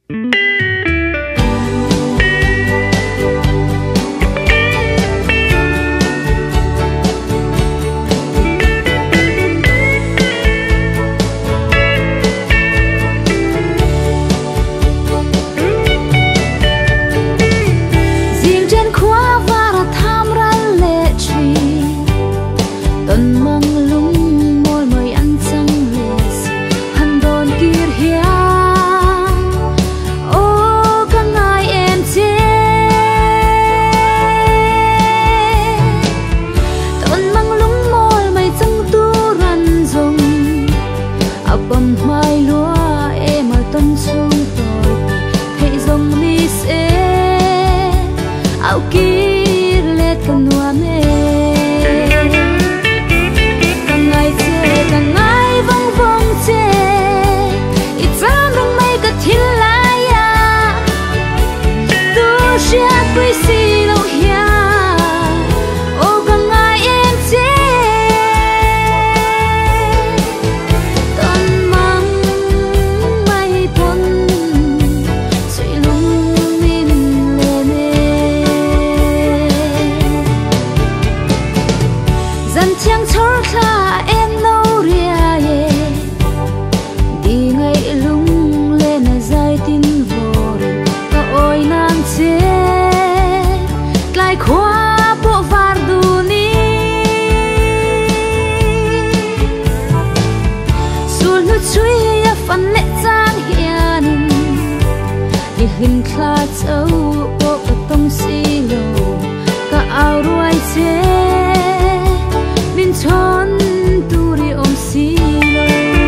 hình khá châu bộ và tông xì lô cả áo ruồi chế min chốn tu đi ôm xì lô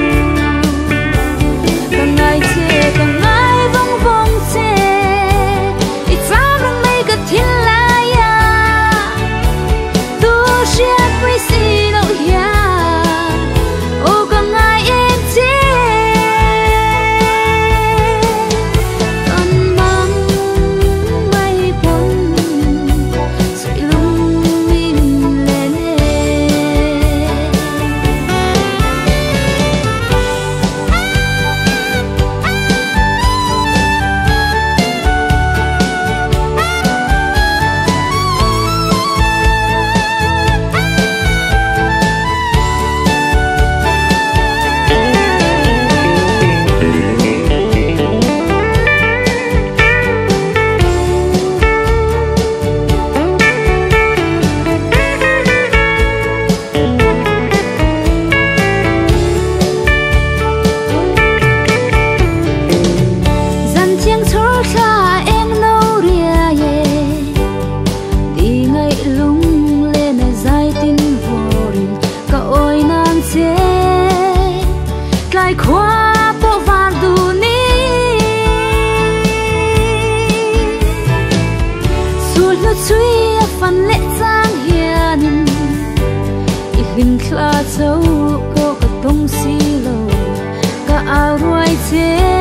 cả ngày vong vong chế ít sao răng mây cả thiên lai ya tu chia quý xì lô ya ô cả ngày em chế khóa bộ vàng đu ní suốt nó truy phần lệ giang hiền ít hình khá châu có cả tông xì lô cả áo ruồi chế